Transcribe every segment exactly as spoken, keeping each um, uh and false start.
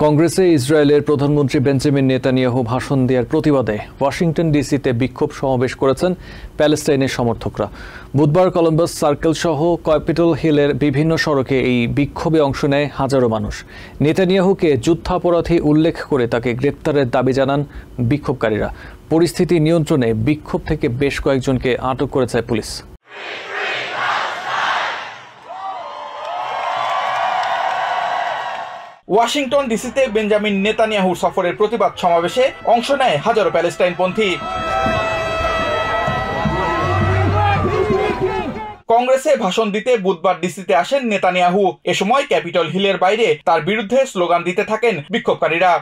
কংগ্রেসে ইসরায়েলের প্রধানমন্ত্রী বেঞ্জামিন নেতানিয়াহু ভাষণ দেওয়ার প্রতিবাদে ওয়াশিংটন ডিসিতে বিক্ষোভ সমাবেশ করেছেন প্যালেস্টাইনের সমর্থকরা। বুধবার কলম্বাস সার্কেল সহ ক্যাপিটল হিলের বিভিন্ন সড়কে এই বিক্ষোভে অংশ নেয় হাজারো মানুষ। নেতানিয়াহুকে যুদ্ধাপরাধী উল্লেখ করে তাকে গ্রেপ্তারের দাবি জানান বিক্ষোভকারীরা। পরিস্থিতি নিয়ন্ত্রণে বিক্ষোভ থেকে বেশ কয়েকজনকে আটক করেছে পুলিশ। ওয়াশিংটন ডিসিতে বেঞ্জামিন নেতানিয়াহুর সফরের প্রতিবাদ সমাবেশে অংশ নেয় হাজারো প্যালেস্টাইনপন্থী। কংগ্রেসে ভাষণ দিতে বুধবার ডিসিতে আসেন নেতানিয়াহু। এ সময় ক্যাপিটল হিলের বাইরে তার বিরুদ্ধে স্লোগান দিতে থাকেন বিক্ষোভকারীরা।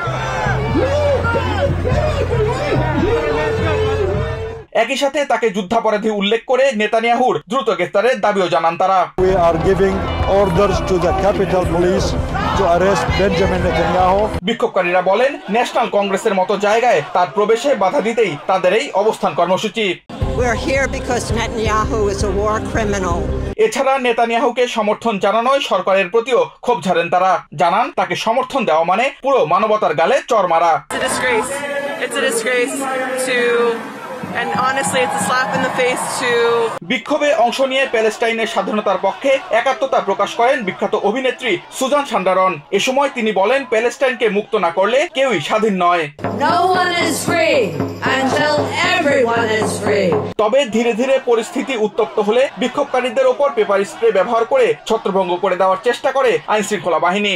একই সাথে তাকে যুদ্ধাপরাধী উল্লেখ করে নেতানিয়াহুর দ্রুত গ্রেফতারের দাবিও জানান তারা। We are giving orders to the Capitol Police to arrest Benjamin Netanyahu. বিক্ষোভকারীরা বলেন, ন্যাশনাল কংগ্রেসের মতো জায়গায় তার প্রবেশে বাধা দিতেই তাদের এই অবস্থান কর্মসূচি। We are here because Netanyahu is a war criminal. এছাড়া নেতানিয়াহুকে সমর্থন জানানোয় সরকারের প্রতিও ক্ষোভ ঝাড়েন তারা। জানান, তাকে সমর্থন দেওয়া মানে পুরো মানবতার গালে চড় মারা। It's a disgrace. It's a disgrace to And honestly, it's a slap in the face to... বিক্ষোভে অংশ নিয়ে প্যালেস্টাইনের স্বাধীনতার পক্ষে একাত্মতা প্রকাশ করেন বিখ্যাত অভিনেত্রী সুজান সান্ডারন। এ সময় তিনি বলেন, প্যালেস্টাইনকে মুক্ত না করলে কেউই স্বাধীন নয়। No one is free until everyone is free. তবে ধীরে ধীরে পরিস্থিতি উত্তপ্ত হলে বিক্ষোভকারীদের ওপর পেপার স্প্রে ব্যবহার করে ছত্রভঙ্গ করে দেওয়ার চেষ্টা করে আইন শৃঙ্খলা বাহিনী।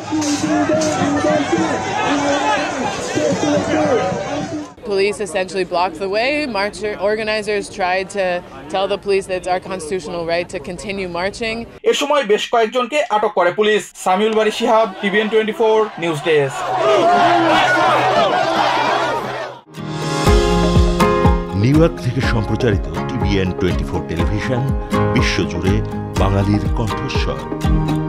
Police essentially blocked the way. March organizers tried to tell the police that it's our constitutional right to continue marching. এ সময় বেশ কয়েকজনকে আটক করে পুলিশ। Samiul Bari Shihab, TVN twenty four news desk. New York থেকে সম্প্রচারিত টিভিএন টোয়েন্টি ফোর টেলিভিশন বিশ্বজুড়ে বাঙালির কণ্ঠস্বর।